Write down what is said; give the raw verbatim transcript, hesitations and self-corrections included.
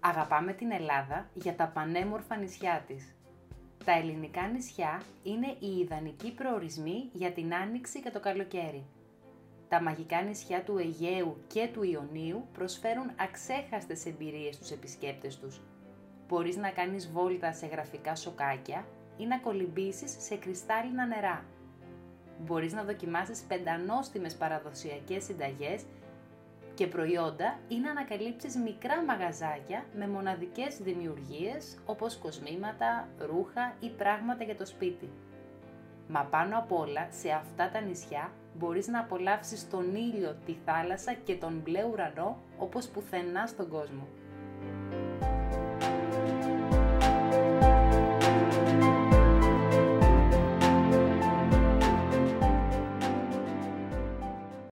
Αγαπάμε την Ελλάδα για τα πανέμορφα νησιά της. Τα ελληνικά νησιά είναι οι ιδανικοί προορισμοί για την Άνοιξη και το καλοκαίρι. Τα μαγικά νησιά του Αιγαίου και του Ιωνίου προσφέρουν αξέχαστες εμπειρίες στους επισκέπτες τους. Μπορείς να κάνεις βόλτα σε γραφικά σοκάκια ή να κολυμπήσεις σε κρυστάλλινα νερά. Μπορείς να δοκιμάσεις πεντανόστιμες παραδοσιακές συνταγές και προϊόντα ή να ανακαλύψεις μικρά μαγαζάκια με μοναδικές δημιουργίες όπως κοσμήματα, ρούχα ή πράγματα για το σπίτι. Μα πάνω απ' όλα, σε αυτά τα νησιά μπορείς να απολαύσεις τον ήλιο, τη θάλασσα και τον μπλε ουρανό όπως πουθενά στον κόσμο.